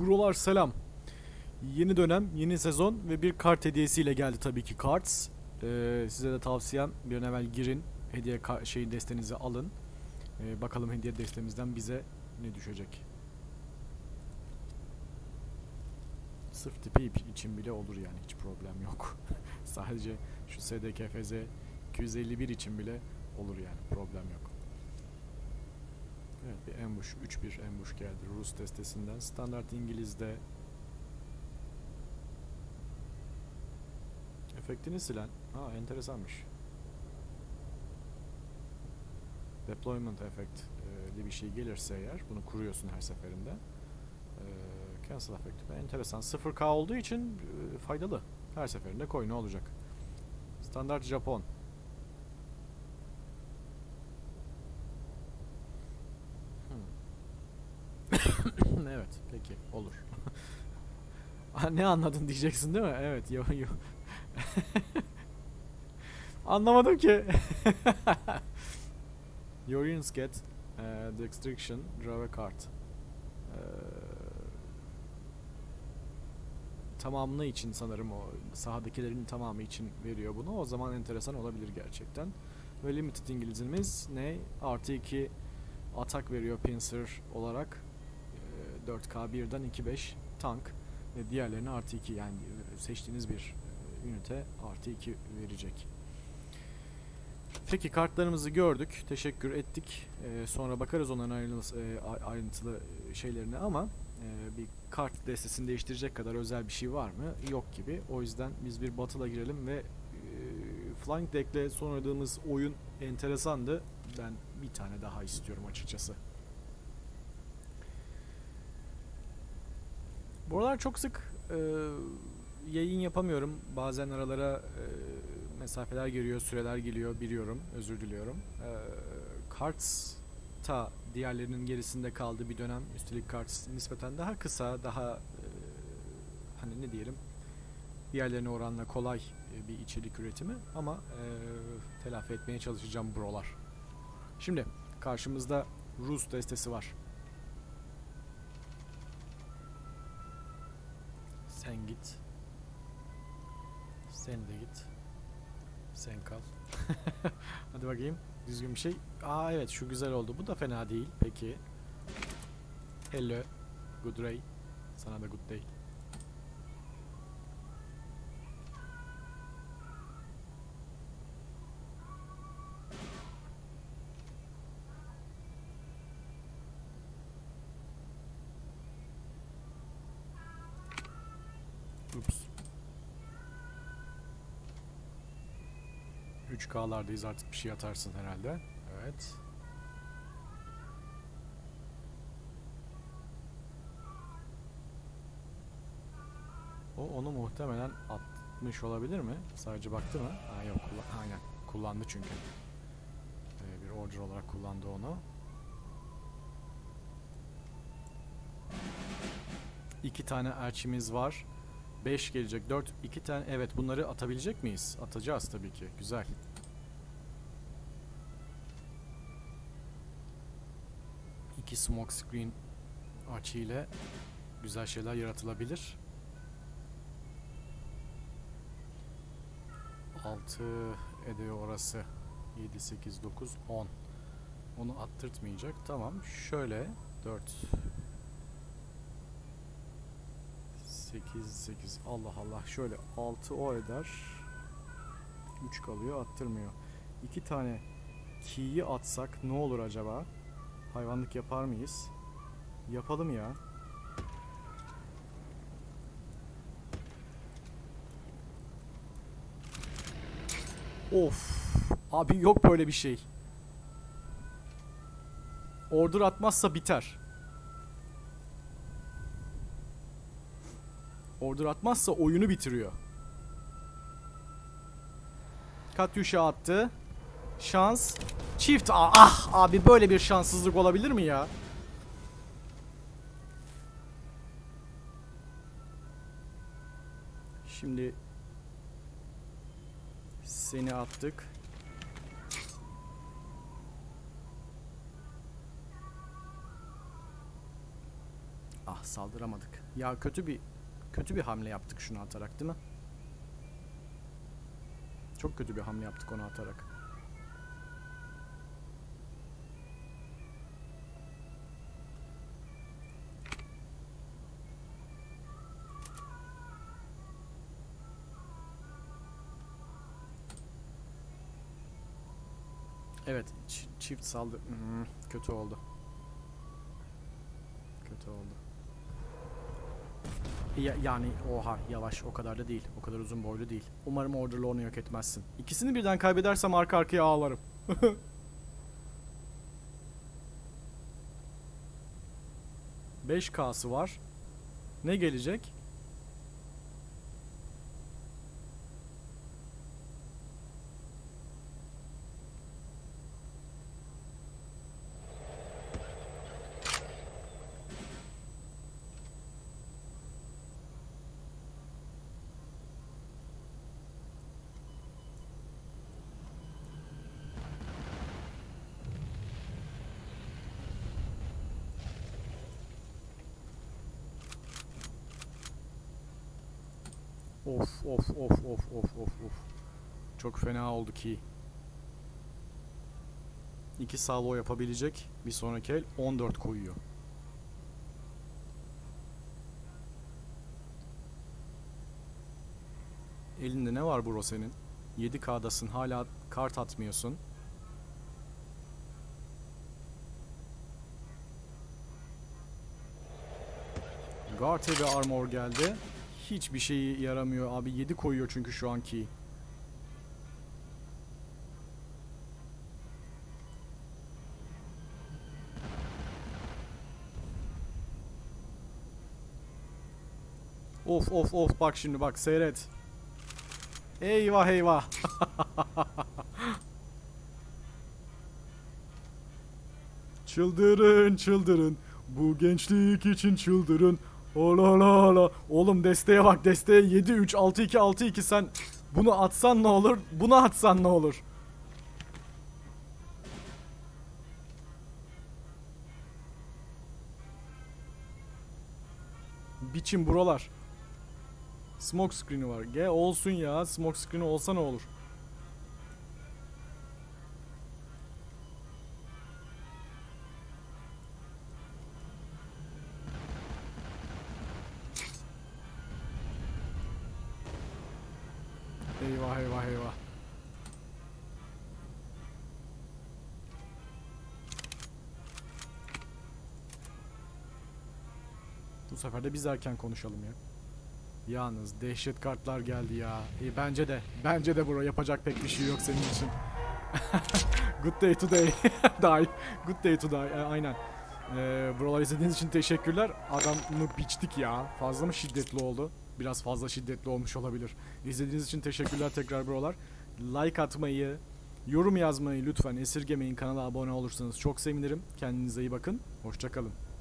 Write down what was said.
Brolar selam. Yeni dönem, yeni sezon ve bir kart hediyesiyle geldi tabii ki Cards. Size de tavsiyem bir an evvel girin. Hediye destenizi alın. Bakalım hediye destemizden bize ne düşecek. Sırf tipi için bile olur yani, hiç problem yok. Sadece şu SDKFZ 251 için bile olur yani, problem yok. Evet, bir ambush, 3-1 ambush geldi Rus destesinden. Standart İngiliz'de efektini silen. Enteresanmış. Deployment efektli bir şey gelirse eğer bunu kuruyorsun her seferinde. Cancel efekti enteresan. 0K olduğu için faydalı. Her seferinde koy, ne olacak? Standart Japon. Evet, peki, olur. Ne anladın diyeceksin değil mi? Evet, yo. Anlamadım ki. Your units get the extraction, draw a card. Tamamını için sanırım, o sahadakilerin tamamı için veriyor bunu. O zaman enteresan olabilir gerçekten. Ve limited İngilizimiz ne? Artı 2 atak veriyor pincer olarak. 4K 1'den 2-5 tank ve diğerlerine artı 2, yani seçtiğiniz bir ünite artı 2 verecek. Peki, kartlarımızı gördük, teşekkür ettik. Sonra bakarız onların ayrıntılı şeylerine, ama bir kart destesini değiştirecek kadar özel bir şey var mı? Yok gibi. O yüzden biz bir batıla girelim ve Flying Deck'le son oynadığımız oyun enteresandı. Ben bir tane daha istiyorum açıkçası. Bu aralar çok sık yayın yapamıyorum. Bazen aralara mesafeler geliyor, süreler geliyor, biliyorum, özür diliyorum. Cards diğerlerinin gerisinde kaldı bir dönem. Üstelik Cards nispeten daha kısa, daha hani ne diyelim, diğerlerine oranla kolay bir içerik üretimi, ama telafi etmeye çalışacağım brolar. Şimdi karşımızda Rus destesi var. Sen git. Sen de git. Sen kal. Hadi bakayım. Düzgün bir şey. Evet, şu güzel oldu. Bu da fena değil. Peki. Hello. Good day. Sana da good day. Ups. 3K'lardayız, artık bir şey atarsın herhalde. Evet. Onu muhtemelen atmış olabilir mi? Sadece baktı mı? Yok. Aynen. Kullandı çünkü. Bir order olarak kullandı onu. 2 tane elçimiz var. 5 gelecek. 4. 2 tane. Evet, bunları atabilecek miyiz? Atacağız tabii ki. Güzel. İki smoke screen açı ile güzel şeyler yaratılabilir. 6 ediyor orası. 7, 8, 9, 10. Onu attırtmayacak. Tamam. Şöyle 4 8, 8. Allah Allah. Şöyle 6 o eder. 3 kalıyor. Attırmıyor. 2 tane key'i atsak ne olur acaba? Hayvanlık yapar mıyız? Yapalım ya. Of. Abi yok böyle bir şey. Order atmazsa biter. Order atmazsa oyunu bitiriyor. Katyusha attı. Şans. Çift. Abi böyle bir şanssızlık olabilir mi ya? Şimdi seni attık. Ah, saldıramadık. Ya kötü bir hamle yaptık şunu atarak, değil mi? Çok kötü bir hamle yaptık onu atarak. Evet, çift saldı. Kötü oldu. Kötü oldu. Yani oha, yavaş, o kadar da değil. O kadar uzun boylu değil. Umarım Order'la onu yok etmezsin. İkisini birden kaybedersem arka arkaya ağlarım. 5K'sı var. Ne gelecek? Of of of of of of of. Çok fena oldu ki. 2 salvo yapabilecek. Bir sonraki el 14 koyuyor. Elinde ne var bro senin? 7K'dasın, hala kart atmıyorsun. Guard ve armor geldi. Hiçbir şeyi yaramıyor abi, 7 koyuyor çünkü şu anki. Of of of, bak şimdi bak, seyret. Eyvah eyvah. Çıldırın çıldırın. Bu gençlik için çıldırın. Ola la la. Oğlum desteğe bak, desteğe 7-3 6-2 6-2, sen bunu atsan ne olur? Bunu atsan ne olur? Biçim buralar. Smoke screen'i var. Ge olsun ya. Smoke screen'i olsa ne olur? Eyvah eyvah eyvah. Bu sefer de biz erken konuşalım ya. Yalnız dehşet kartlar geldi ya. Bence de. Bence de bro, yapacak pek bir şey yok senin için. Good day today. Die. Good day to die. Aynen. Buralar izlediğiniz için teşekkürler. Adamı biçtik ya. Fazla mı şiddetli oldu? Biraz fazla şiddetli olmuş olabilir. İzlediğiniz için teşekkürler tekrar buralar. Like atmayı, yorum yazmayı lütfen esirgemeyin. Kanala abone olursanız çok sevinirim. Kendinize iyi bakın. Hoşça kalın.